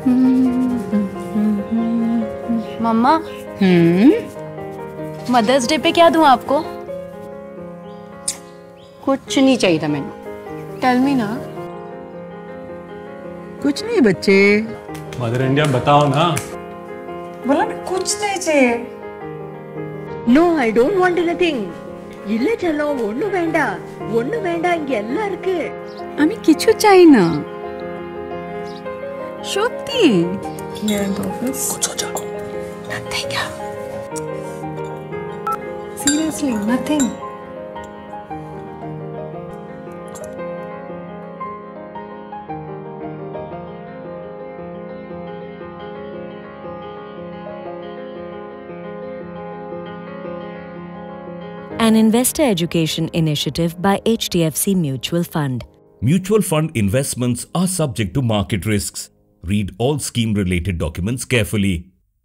मम्मा, mother's day पे क्या दूं आपको? कुछ नहीं चाहिए मैंने। टेल मी ना। कुछ नहीं बच्चे। मदर इंडिया बताओ ना। बोला ना कुछ नहीं चाहिए। No, I don't want anything. இல்ல செல்லம், ஒண்ணு வேண்டாம், ஒண்ணு வேண்டாம், இங்க எல்லாம் இருக்கு. আমি কিছু চাই না সত্যি। Here in the office. कुछ सोचा? Nothing. Seriously, nothing. An investor education initiative by HDFC Mutual Fund. Mutual fund investments are subject to market risks. Read all scheme-related documents carefully.